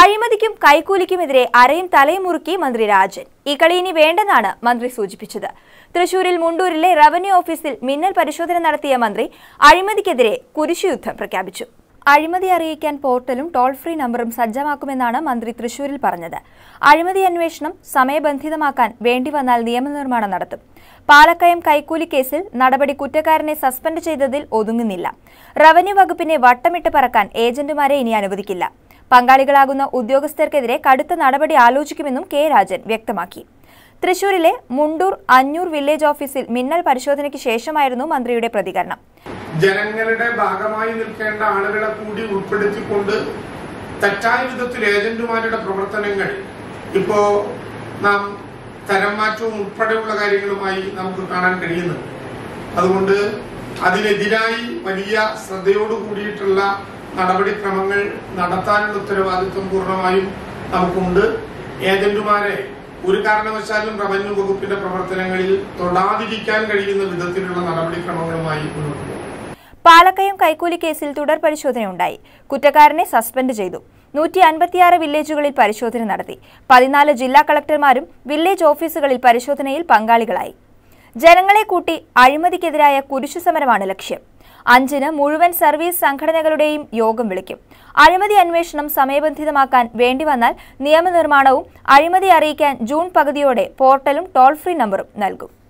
അഴിമതിക്കും കൈക്കൂലിക്കുമെതിരെ അരയും തലയും മുറുക്കി മന്ത്രി രാജൻ. ഈ കളി ഇനി വേണ്ടെന്നാണ് മന്ത്രി സൂചിപ്പിച്ചത്. തൃശൂരിൽ മുണ്ടൂരിലെ റവന്യൂ ഓഫീസിൽ മിന്നൽ പരിശോധന നടത്തിയ മന്ത്രി അഴിമതിക്കെതിരെ കുരിശുയുദ്ധം പ്രഖ്യാപിച്ചു. അഴിമതി അറിയിക്കാൻ പോർട്ടലും ടോൾ ഫ്രീ നമ്പറും സജ്ജമാക്കുമെന്നാണ് മന്ത്രി തൃശൂരിൽ പറഞ്ഞത്. അഴിമതി അന്വേഷണം സമയബന്ധിതമാക്കാൻ വേണ്ടിവന്നാൽ നിയമനിർമ്മാണം നടത്തും. പാലക്കയം കൈക്കൂലി കേസിൽ നടപടി കുറ്റക്കാരനെ സസ്പെൻഡ് ചെയ്തതിൽ ഒതുങ്ങുന്നില്ല. റവന്യൂ വകുപ്പിനെ വട്ടമിട്ട് പറക്കാൻ ഏജന്റുമാരെ ഇനി അനുവദിക്കില്ല. പങ്കാളികളാകുന്ന ഉദ്യോഗസ്ഥർക്കെതിരെ കടുത്ത നടപടി ആലോചിക്കുമെന്നും കെ രാജൻ വ്യക്തമാക്കി. തൃശൂരിലെ മുണ്ടൂർ അഞ്ഞൂർ വില്ലേജ് ഓഫീസിൽ മിന്നൽ പരിശോധനയ്ക്ക് ശേഷമായിരുന്നു മന്ത്രിയുടെ പ്രതികരണം. ജനങ്ങളുടെ ഭാഗമായി നിൽക്കേണ്ട ആളുകളെ കൂടി ഉൾപ്പെടുത്തിക്കൊണ്ട് തെറ്റായ വിധത്തിൽ ഏജന്റുമാരുടെ പ്രവർത്തനങ്ങൾ ഇപ്പോ നാം തരം മാറ്റവും ഉൾപ്പെടെയുള്ള കാര്യങ്ങളുമായി നമുക്ക് കാണാൻ കഴിയുന്നുണ്ട്. അതുകൊണ്ട് അതിനെതിരായി വലിയ ശ്രദ്ധയോടു കൂടിയിട്ടുള്ള നടപടിക്രമങ്ങൾ നടത്താനുള്ള ഉത്തരവാദിത്വം പൂർണ്ണമായും നമുക്കുണ്ട്. ഏജന്റുമാരെ ഒരു കാരണവശാലും റവന്യൂ വകുപ്പിന്റെ പ്രവർത്തനങ്ങളിൽ തൊടാതിരിക്കാൻ കഴിയുന്ന വിധത്തിലുള്ള നടപടിക്രമങ്ങളുമായി മുന്നോട്ട് പോകും. പാലക്കയം കൈക്കൂലി കേസിൽ തുടർ പരിശോധനയുണ്ടായി. കുറ്റക്കാരനെ സസ്പെൻഡ് ചെയ്തു. 156 വില്ലേജുകളിൽ പരിശോധന നടത്തി. 14 ജില്ലാ കളക്ടർമാരും വില്ലേജ് ഓഫീസുകളിൽ പരിശോധനയിൽ പങ്കാളികളായി. ജനങ്ങളെ കൂട്ടി അഴിമതിക്കെതിരായ കുരിശു സമരമാണ് ലക്ഷ്യം. 5-ന് മുഴുവൻ സർവീസ് സംഘടനകളുടെയും യോഗം വിളിക്കും. അഴിമതി അന്വേഷണം സമയബന്ധിതമാക്കാൻ വേണ്ടിവന്നാൽ നിയമനിർമ്മാണവും അഴിമതി അറിയിക്കാൻ ജൂൺ പകുതിയോടെ പോർട്ടലും ടോൾ ഫ്രീ നമ്പറും നൽകും.